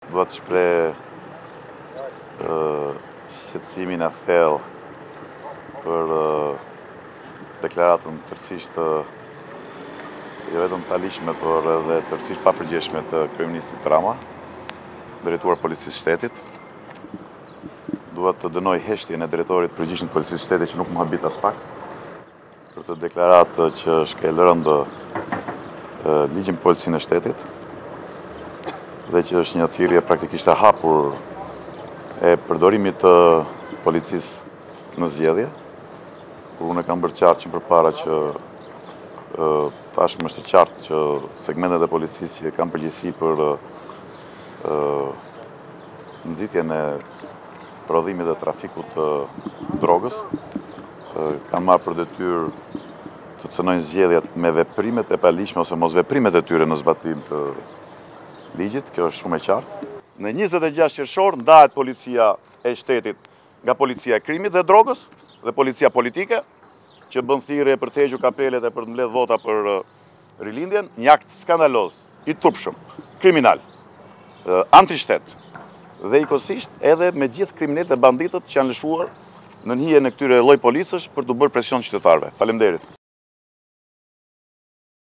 Dua të shpreh shqetësimin e thellë për deklaratën tërësisht jo vetëm palishme, por edhe tërësisht papërgjeshme të kryeministit Rama, drejtuar Policisë Shtetit. Dua të dënoj heshtjen e drejtorit përgjithshëm të Policisë Shtetit që nuk më habit as pak për të deklaratë që shkel rëndë ligjin Policinë e Shtetit dhe që është një thirrje praktikisht e hapur e përdorimit të policisë në zgjedhje, kur unë kam bërë qartë që përpara që tashmë është qartë që segmentet e policisë që kanë përgjegjësi për nxitjen e prodhimit dhe trafikut të drogës, kanë marrë për detyrë të cënojnë zgjedhjet me veprimet e palishme ose mos veprimet e tyre në zbatim të ligjit. Kjo është shumë e qartë. Në 26 qershor ndahet policia e shtetit nga policia e krimit dhe drogës dhe policia politike, që bën thirrje për të hequr kapelet e për të mbledh vota për rilindjen, një akt skandaloz, i turpshëm, kriminal, antishtet dhe njëkohësisht edhe me gjithë kriminalët e banditët që janë lëshuar në hijen e këtyre lloj policësh për të bërë presion qytetarëve. Faleminderit.